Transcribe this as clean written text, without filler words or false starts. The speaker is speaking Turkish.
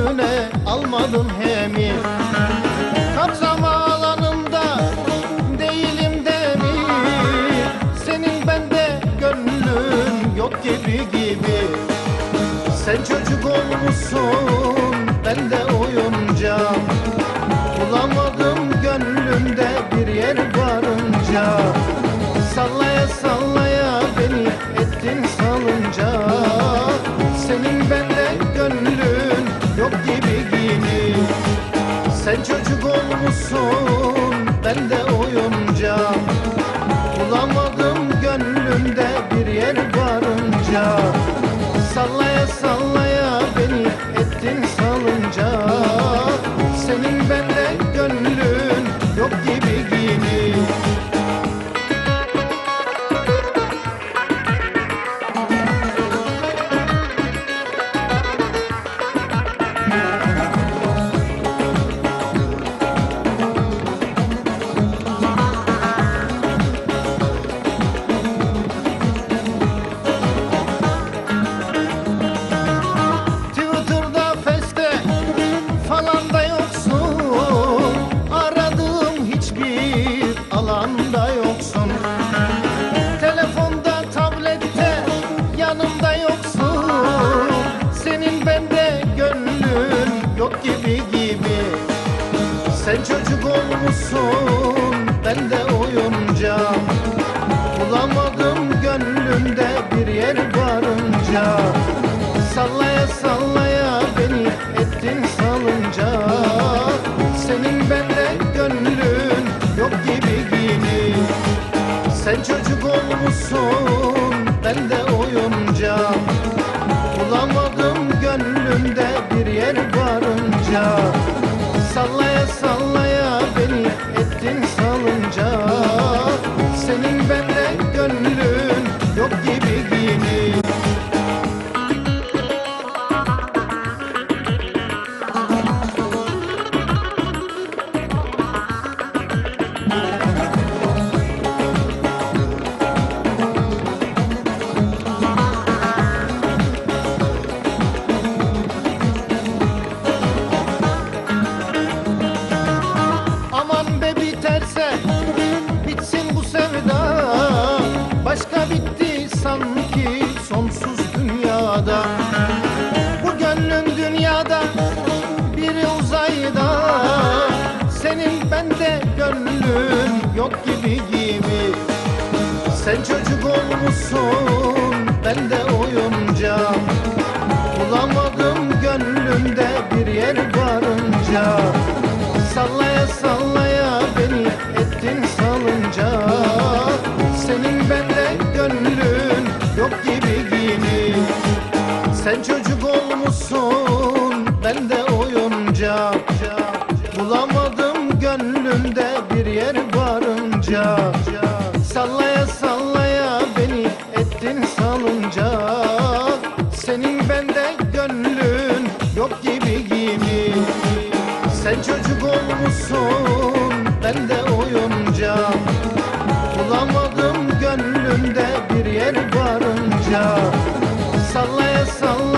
gönlüne almadım hemi. Kabzam alanında değilim demir. Senin bende gönlün yok gibi. Sen çocuk olmuşsun, ben de oyuncak. Bulamadım gönlümde bir yer varınca. Sallaya sallaya beni ettin salıncak. Senin bende gönlün yok gibi. Sen çocuk olmuşsun, ben de oyuncak. Bulamadım gönlümde bir yer varınca. Sallaya sallaya beni ettin salıncak. Senin bende gönlün yok gibi. Alanda yoksun, telefonda, tablette yanımda yoksun. Senin bende gönlün yok gibi. Sen çocuk olmuşsun, ben de oyuncak. Bulamadım gönlümde bir yer varınca. Sallaya sallaya beni ettin salıncak. Senin bende gönlün yok gibi. Sen çocuk olmuşsun, ben de oyuncak. Bulamadım gönlümde bir yer varınca. Sallaya sallaya beni ettin salıncak. Senin bende gönlün yok gibi. Bitsin bu sevda, başka bitti sanki sonsuz dünyada. Bu gönlün dünyada, biri uzayda. Senin bende gönlün yok gibi. Sen çocuk olmuşsun, ben de oyuncak. Bulamadım gönlümde bir yer varınca. Sallaya sallaya beni ettin salıncak. Senin bende gönlün yok gibi. Sen çocuk olmuşsun, ben de oyuncak. Bulamadım gönlümde bir yer varınca. Sallaya sallaya beni ettin salıncak. Senin bende gönlün yok gibi. Sen çocuk olmuşsun, ben de oyuncak. Bulamadım gönlümde bir yer varınca. Sallaya sallaya